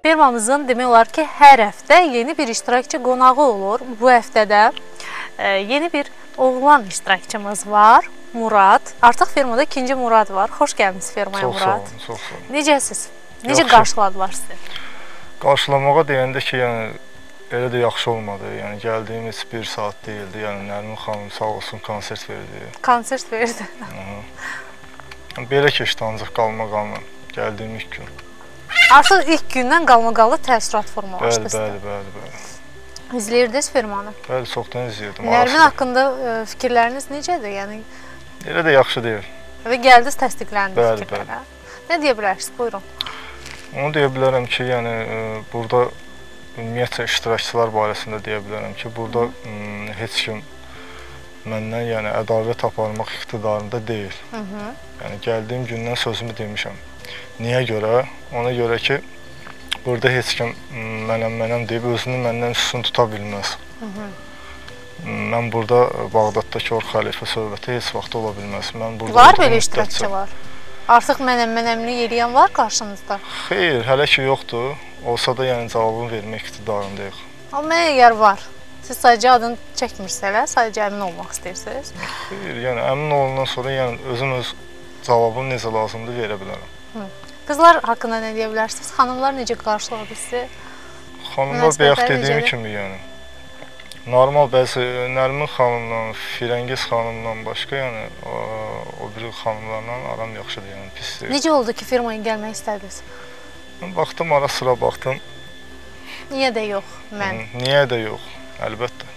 Firmamızın demək olar ki, hər həftə yeni bir iştirakçı qonağı olur. Bu həftədə yeni bir oğlan iştirakçımız var, Murad. Artıq firmada ikinci Murad var. Xoş gəlmisiniz firmaya, Murad. Çox sağ olun, çox sağ olun. Necəsiz? Necə qarşıladılar sizi? Qarşılamağa deyəndə ki, yəni elə də yaxşı olmadı. Yəni gəldiyim heç bir saat deyildi. Yəni Nərmin xanım sağ olsun konsert verdi. Konsert verdi. Belə keçdi ancaq qalmaqalla gəldiyim ilk gün. Artıq ilk gündən qalmaqallı təəssürat formalaşdı. Bəli. İzləyirdiniz firmanı? Bəli, çoxdan izləyirdim. Nərmin haqqında fikirləriniz necədir? Yəni elə də yaxşı deyil. Və gəldiniz, təsdiqləndiniz fikirlərə. Bəli. Nə deyə bilərsiniz? Buyurun. Onu deyə bilərəm ki, yəni burada ümumiyyətlə iştirakçılar barəsində deyə bilərəm ki, burada heç kim məndən yəni ədavət aparmaq iqtidarında deyil. Yəni gəldiyim gündən sözümü demişəm. Niyə görə? Ona görə ki, burada heç kim mənəm deyib özünü məndən üstün tuta bilməz. Mən burada Bağdaddakı Orx xəlifə söhbəti heç vaxt ola bilməz. Var belə iştirakçılar? Artıq mənəmlik eləyən var qarşınızda? Xeyr, hələ ki yoxdur. Olsa da yəni cavabını vermək iqtidarındayıq. Amma mənə əgər var, siz sadəcə adını çəkmirsələr, sadəcə əmin olmaq istəyirsiniz? Xeyr, yəni əmin olandan sonra yəni özüm öz cavabını necə lazımdır verə bilərəm. Qızlar haqqında nə deyə bilərsiniz? Xanımlar necə qarşıladı sizi? Xanımlar bayaq dediyim kimi yəni. Normal bəzi Nərmin xanımla, Firəngiz xanımla başqa yəni o biri xanımlarla aram yaxşıdır, yəni pis deyil. Necə oldu ki, firmaya gəlmək istədiniz? Baxdım, ara sıra baxdım. Niyə də yox, mən? Niyə də yox, əlbəttə.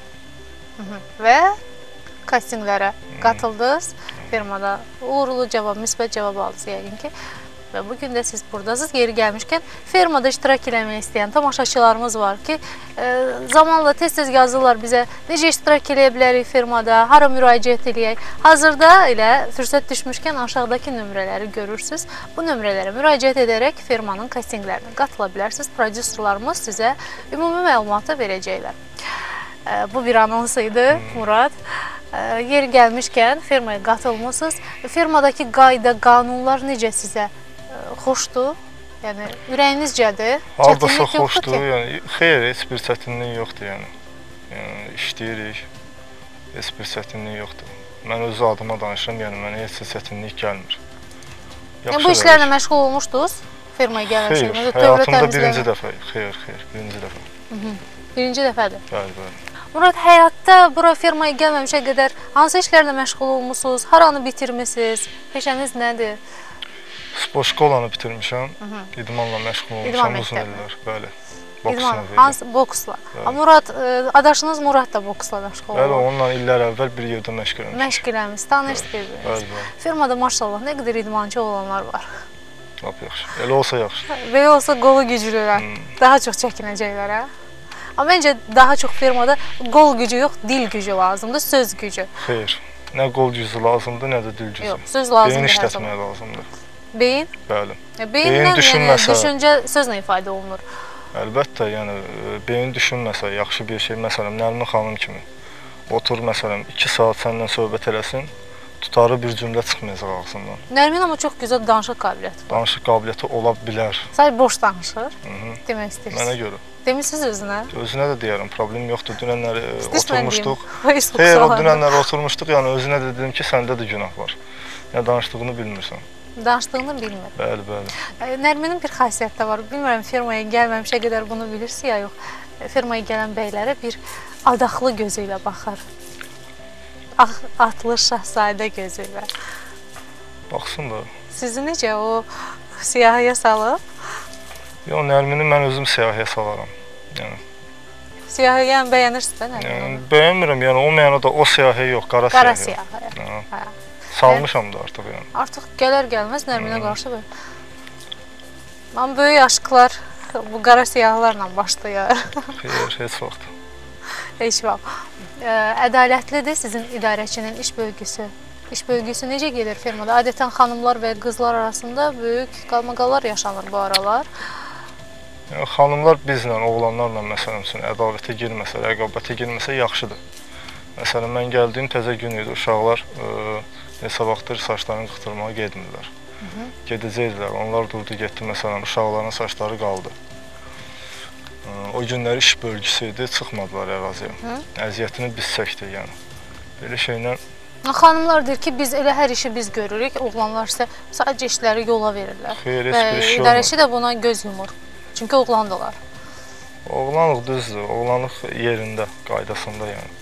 Və kastinglərə qatıldınız, firmada uğurlu cavab, müsbət cavab aldınız yəqin ki. Və bugün də siz buradasınız. Yeri gəlmişkən, firmada iştirak eləmək istəyən tamaşaçılarımız var ki, zamanla tez-tez yazırlar bizə, necə iştirak eləyə bilərik firmada, hara müraciət eləyək. Hazırda elə fürsət düşmüşkən aşağıdakı nömrələri görürsünüz. Bu nömrələrə müraciət edərək firmanın kastinglərinə qatıla bilərsiniz. Prodüserlarımız sizə ümumi məlumatı verəcəklər. Bu bir anons idi, Murad. Yeri gəlmişkən, firmaya qatılmışsınız. Firmadakı qayda, qanunlar necə sizə xoşdur? Yəni, ürəyinizcədir? Hardasa xoşdur, yəni, xeyr, heç bir çətinlik yoxdur, yəni. İşləyirik, heç bir çətinlik yoxdur. Mən öz adıma danışıram, yəni, mənə heç bir çətinlik gəlmir. Bu işlərlə məşğul olmuşdunuz firmaya gəlmişsiniz? Xeyr, həyatımda birinci dəfə, xeyr, birinci dəfə. Birinci dəfədir? Bəli. Murad, həyatda bura firmaya gəlməmişə qədər hansı işlərlə məşğul olmuşsunuz? Haranı bitirmişsiniz? Peşəniz nədir? Spor şkolanı bitirmişəm, idmanla məşğul olmuşam uzun illər, bəli. Hansı boksla? Murad, adaşınız Murad da boksla məşğul olur. Bəli, onunla illər əvvəl bir yerdə məşq eləmişdik. Məşq eləmişsiniz, tanışdınız bir-biriniz. Bəli. Firmada maşallah nə qədər idmançı olanlar var. Lap yaxşı, elə olsa yaxşı. Belə olsa qolu güclülər, daha çox çəkinəcəklər, hə? Amma məncə daha çox firmada qol gücü yox, dil gücü lazımdır, söz gücü. Xeyr, nə qol gücü lazımdır, nə də dil gücü. Yox, söz lazımdır. Beyin işlətməyə lazımdır. Beyin? Bəli. Beyindən yəni düşüncə sözlə ifadə olunur. Əlbəttə, yəni beyin düşünməsə, yaxşı bir şey, məsələn, Nərmin xanım kimi otur, məsələn, 2 saat səndən söhbət eləsin, tutarı bir cümlə çıxmayacaq ağzından. Nərmin amma çox gözəl danışıq qabiliyyəti var. Danışıq qabiliyyəti ola bilər. Sadəcə boş danışır, demək istəyirsiniz. Mənə görə. Demişsiniz özünə? Özünə də deyərəm, problem yoxdur. Dünənlər oturmuşduq. Xeyr, o dünənlər oturmuşduq, yəni özünə də dedim ki, səndə də günah var. Nə danışdığını bilmirsən. Danışdığını bilmir. Bəli. Nərminin bir xasiyyəti də var. Bilmirəm, firmaya gəlməmişə qədər bunu bilirsiniz ya yox. Firmaya gələn bəylərə bir adaxlı gözü ilə baxır. Atlı şahzadə gözü ilə. Baxsın da. Sizi necə o siyahıya salıb? Yox, Nərmini mən özüm siyahıya salaram. Siyahıya bəyənirsiniz də Nərmini? Bəyənmirəm, yəni o mənada o siyahıya yox, qara siyahıya. Qara siyahıya. Salmışam da artıq yəni. Artıq gələr-gəlməz Nərminə qarşı böyle. Amma böyük aşklar bu qara siyahlarla başlayır. Xeyr, heç vaxt. Heç vaxt. Ədalətlidir sizin idarəçinin iş bölgüsü. İş bölgüsü necə gedir firmada? Adətən xanımlar və qızlar arasında böyük qalmaqallar yaşanır bu aralar. Xanımlar bizlə, oğlanlarla məsələn üçün ədavətə girməsə, rəqabətə girməsə yaxşıdır. Məsələn, mən gəldiyim təzə gün idi, uşaqlar neçə vaxtdır saçlarını qıxdırmağa getmirlər. Gedəcəkdilər, onlar durdu, getdi, məsələn, uşaqların saçları qaldı. O günlər iş bölgüsü idi, çıxmadılar əraziyə. Əziyyətini biz çəkdik yəni. Belə şeylə Xanımlar deyir ki, biz elə hər işi biz görürük, oğlanlar isə sadəcə işləri yola verirlər. Xeyr, heç bir iş yoxdur. İdarəçi də buna göz yumur. Çünki oğlandılar. Oğlanlıq düzdür, oğlanlıq yerində, qaydasında yəni.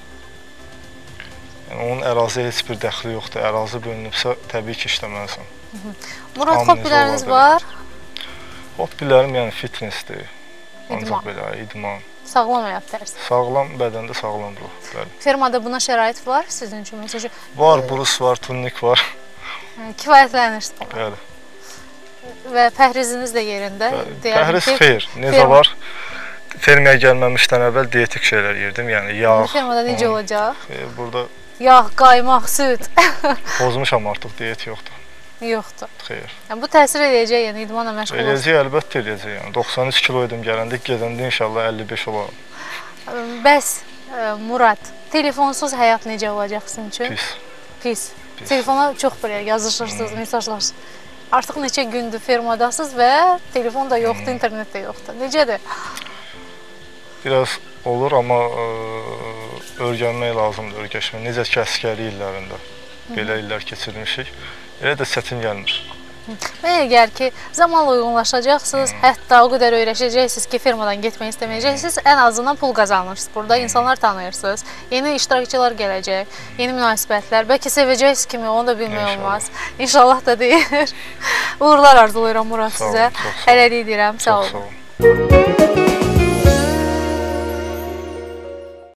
Yəni onun əraziyə heç bir dəxli yoxdur. Ərazi bölünübsə təbii ki, işləməlisən. Murad, hobbiləriniz var? Hobbilərim yəni fitnessdir. İdman. Ancaq belə idman. Sağlam həyat tərzi. Sağlam bədəndə sağlam ruh. Bəli. Fermada buna şərait var sizin üçün? Məsələn, var, brus var, turnik var. Kifayətlənirsiniz. Bəli. Və pəhriziniz də yerində. Pəhriz xeyr. Necə var? Fermaya gəlməmişdən əvvəl dietik şeylər yerdim. Yəni yağ. Fermada necə olacaq? Burada yağ, qaymaq, süd. Pozmuşam artıq, diyet yoxdur. Yoxdur. Xeyr. Yəni bu təsir edəcək, yəni idmanla məşğul olsun. Eləcək, əlbəttə eləcək. Yəni 93 kilo idim gələndə, gedəndə inşallah 55 olaram. Bəs Murad, telefonsuz həyat necə olacaq sizin üçün? Pis. Pis. Telefona çox belə yazışırsınız, mesajlarsınız. Artıq neçə gündür fermadasınız və telefon da yoxdur, internet də yoxdur. Necədir? Biraz olur, amma öyrənmək lazımdır, öyrəşmək. Necə ki, əsgərlik illərində belə illər keçirmişik. Elə də çətin gəlmir. Və əgər ki, zamanla uyğunlaşacaqsınız, hətta o qədər öyrəşəcəksiniz ki, firmadan getmək istəməyəcəksiniz, ən azından pul qazanırsınız. Burada insanlar tanıyırsınız, yeni iştirakçılar gələcək, yeni münasibətlər, bəlkə sevəcəksiniz kimi, onu da bilmək olmaz. İnşallah da deyir. Uğurlar arzulayıram Murad sizə. Hələlik deyirəm, sağ olun.